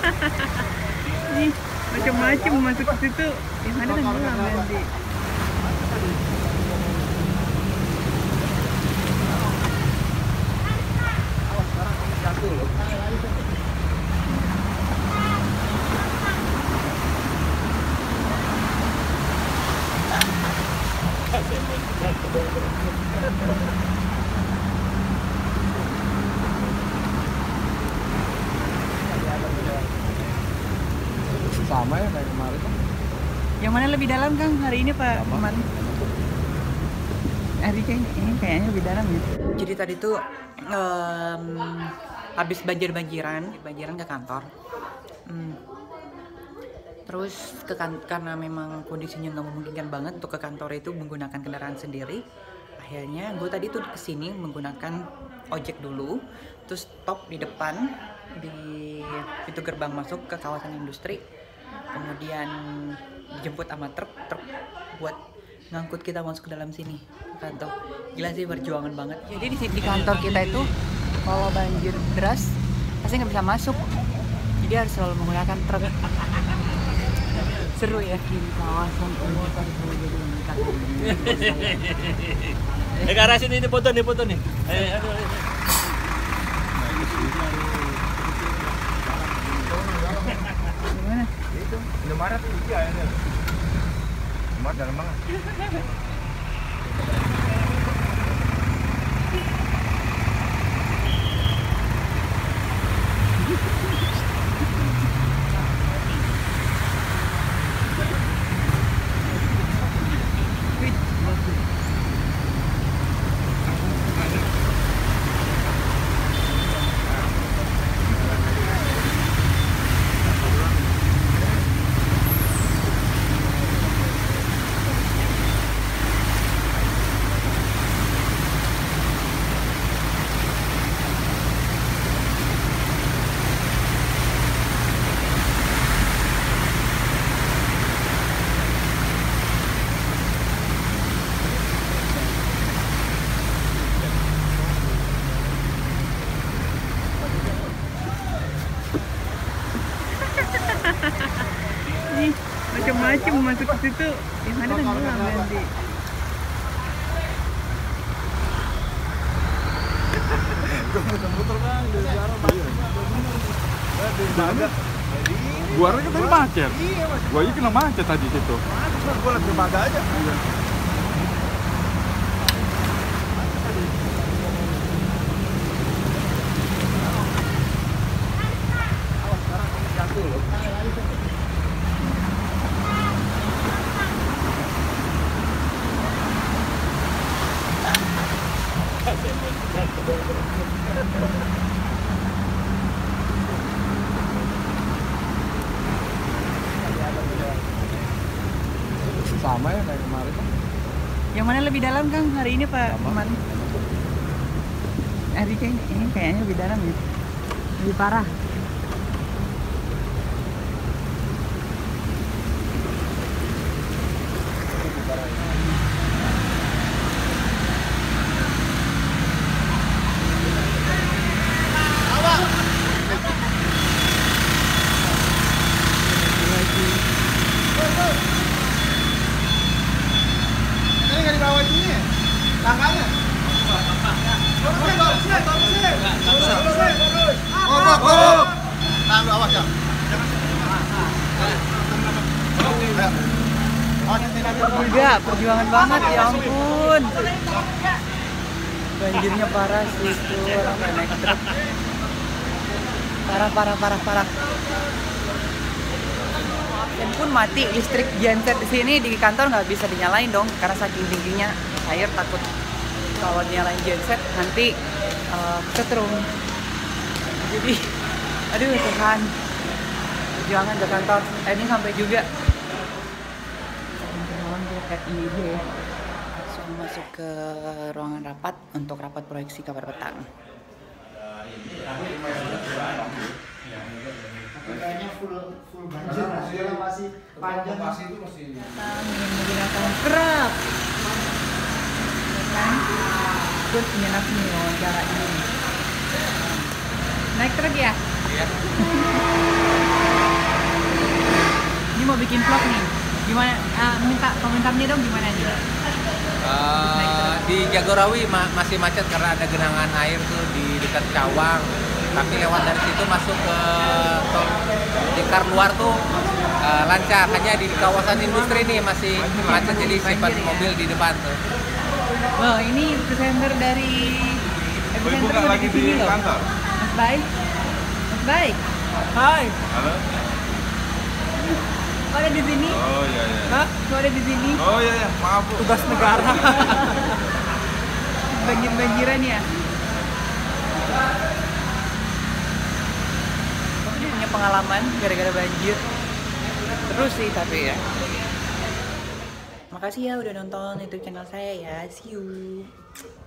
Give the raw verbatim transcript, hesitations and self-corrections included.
Nih, macam-macam masuk ke situ. Yang ada tenggelam nanti. Sama ya kayak kemarin. Yang mana lebih dalam Kang hari ini Pak Iman? Hari ini, ini kayaknya lebih dalam ya. Jadi tadi tuh um, habis banjir-banjiran, banjiran ke kantor. Hmm. Terus ke kan karena memang kondisinya nggak memungkinkan banget untuk ke kantor itu menggunakan kendaraan sendiri. Akhirnya gue tadi tuh kesini menggunakan ojek dulu, terus stop di depan di pintu gerbang masuk ke kawasan industri. Kemudian dijemput sama truk, truk buat ngangkut kita masuk ke dalam sini ke kantor. Gila sih, perjuangan banget. Jadi di, di kantor kita itu kalau banjir deras pasti nggak bisa masuk. Jadi harus selalu menggunakan truk. Seru ya di kawasan industri jadi meningkat. Eh, ke arah sini, ini foto nih, foto nih. Eh, aduh, aduh. Gimana? Itu Indomaret iya ini. Indomaret dalam banget. Nih, macam-macam masuk ke situ. Yang ada tenggelam nanti. Muter-muter kan di sekarang banyak. Gua kan tadi macet. Iya, Mas. Gua aja kena macet tadi situ. Macet, gua lagi dermaga aja. Iya. Awas sekarang kamu jatuh loh. Sama ya kayak kemarin. Yang mana lebih dalam Kang hari ini Pak Iman? Hari ini, ini kayaknya lebih dalam ya. Lebih parah. Ini nggak dibawa sini ya? Tangkanya? Bagus, bagus, bagus, bagus, bagus. Oh, bagus. Tahan, awas ya. Juga perjuangan banget ya ampun. Banjirnya parah sih itu, orang pada naik truk. Parah, parah, parah, parah. Dan pun mati listrik genset di sini di kantor nggak bisa dinyalain dong karena saking tingginya air, takut kalau nyalain genset nanti uh, ketrum. Jadi aduh Tuhan, perjuangan ke kantor eh, ini sampai juga kayak ini deh. Langsung masuk ke ruangan rapat untuk rapat proyeksi kabar petang. Kayaknya full full banjir, masih masih panjang. Lokasi itu masih Datang ingin menggunakan kerap, kan? Terus menyenang nih wawancara ini. Naik truk ya? iya. bikin vlog nih. Gimana? Uh, minta komentarnya dong gimana nih? Uh, di Jagorawi ma masih macet karena ada genangan air tuh di dekat Cawang. Tapi lewat dari situ masuk ke tol lingkar luar tuh uh, lancar. Hanya di kawasan industri nih masih macet, jadi simpan Banjir, ya? mobil di depan tuh. Wow, ini presenter dari Oh, ibu epicenter nggak lagi di sini loh. kantor? Mas Baik. Mas Baik. Hai. Halo? Kok ada di sini? Oh iya iya. Hah? Kok ada di sini? Oh iya iya, maaf Bu. Tugas negara. Banjir-banjiran ya? Ini punya pengalaman gara-gara banjir. Terus sih tapi ya. Makasih ya udah nonton YouTube channel saya ya. See you.